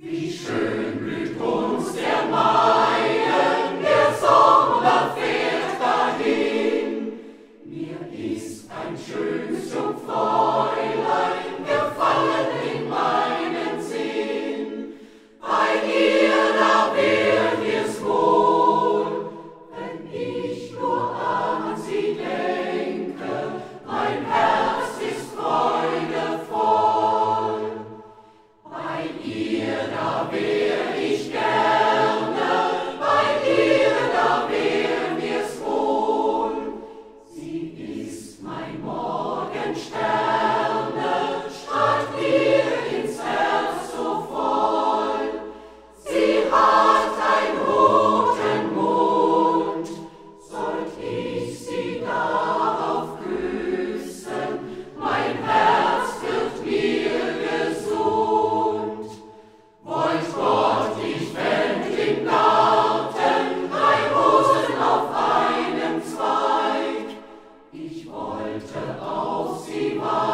Wie schön blüht uns der Maien, der Sommer fährt dahin. Mir ist ein schönes Jungfräulein gefallen in meinen Sinn. Bei ihr, da wär mir's wohl, wenn ich nur an sie denke. Mein Herz ist freudevoll. Bei ihr, da wär ich gerne, bei ihr, da wär mir's wohl. Sie ist mein Morgensterne, strahlt mir ins Herz so voll. Sie hat einen roten Mund, sollt ich sie darauf küssen, mein Herz wird mir gesund. Wollt Gott, ich fänd im Garten 3 Rosen auf einem Zweig, ich wollte auf sie warten.